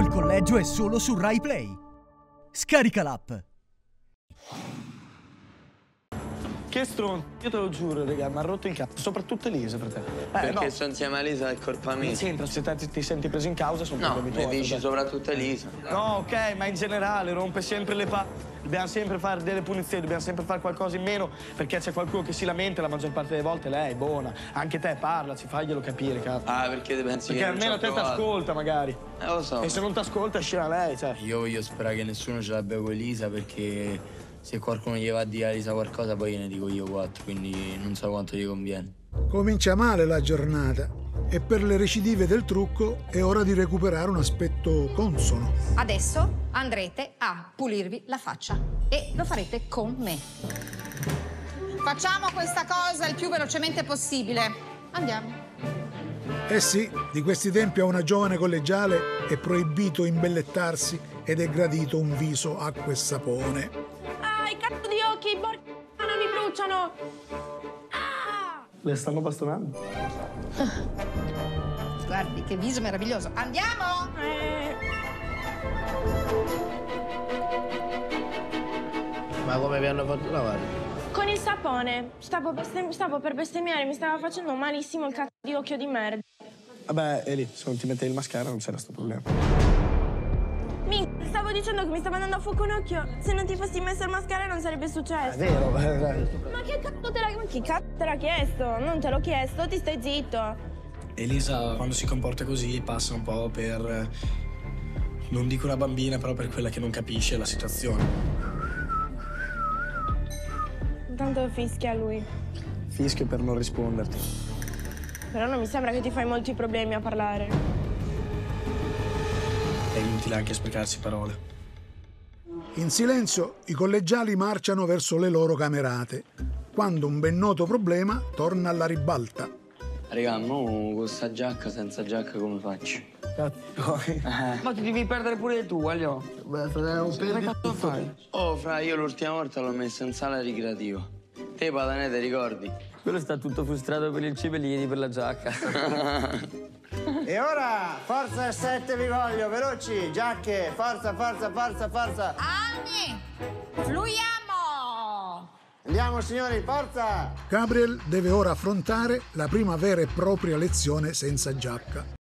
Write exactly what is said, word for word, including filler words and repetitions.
Il collegio è solo su Rai Play. Scarica l'app. Che stronzo, io te lo giuro, raga, mi ha rotto il cazzo, soprattutto Elisa per te. Eh, Perché no. sto insieme a Elisa è colpa mia. Non c'entra, se te ti senti preso in causa sono No, problemi tuoi. ne dici per te. soprattutto Elisa. No, ok, ma in generale rompe sempre le pa... Dobbiamo sempre fare delle punizioni, dobbiamo sempre fare qualcosa in meno perché c'è qualcuno che si lamenta e la maggior parte delle volte lei è buona. Anche te parlaci, faglielo capire, cazzo. Ah, perché te pensi Perché che non almeno ci te ho ti provato? ascolta magari. Eh, lo so. E se non ti ascolta scena lei, cioè. Io voglio sperare che nessuno ce l'abbia con Elisa perché se qualcuno gli va a dire a Elisa qualcosa poi gliene dico io quattro, quindi non so quanto gli conviene. Comincia male la giornata e per le recidive del trucco è ora di recuperare un aspetto consono. Adesso andrete a pulirvi la faccia e lo farete con me. Facciamo questa cosa il più velocemente possibile. Andiamo. Eh sì, di questi tempi a una giovane collegiale è proibito imbellettarsi ed è gradito un viso acqua e sapone. Ah, i cazzo di occhi, porca mi bruciano! Ah! Le stanno bastonando. Guardi, che viso meraviglioso. Andiamo! Eh. Ma come vi hanno fatto lavare? Con il sapone. Stavo, bestem- stavo per bestemmiare, mi stava facendo malissimo il cazzo di occhio di merda. Vabbè, Eli, se non ti mettevi il mascara non c'era sto problema. Minchia, stavo dicendo che mi stava andando a fuoco un occhio. Se non ti fossi messo il mascara non sarebbe successo. È vero, eh, dai. Ma che cazzo te l'ha... Ma chi cazzo te l'ha chiesto? Non te l'ho chiesto, ti stai zitto. Elisa, quando si comporta così, passa un po' per... non dico una bambina, però per quella che non capisce la situazione. Intanto fischia lui. Fischio per non risponderti. Però non mi sembra che ti fai molti problemi a parlare. È inutile anche sprecarsi parole. In silenzio i collegiali marciano verso le loro camerate, quando un ben noto problema torna alla ribalta. Raga, mo con sta giacca, senza giacca come faccio? Poi... Ma ti devi perdere pure tu, voglio. Beh, fratello, non perdi Che cazzo fai? Oh, fra, io l'ultima volta l'ho messa in sala ricreativa. Te, Patanè, ti ricordi? Quello sta tutto frustrato per il cibo e gli chiedi per la giacca. E ora, forza sette vi voglio, veloci, giacche, forza, forza, forza, forza. Anni! Fluiamo! Andiamo signori, forza! Gabriel deve ora affrontare la prima vera e propria lezione senza giacca.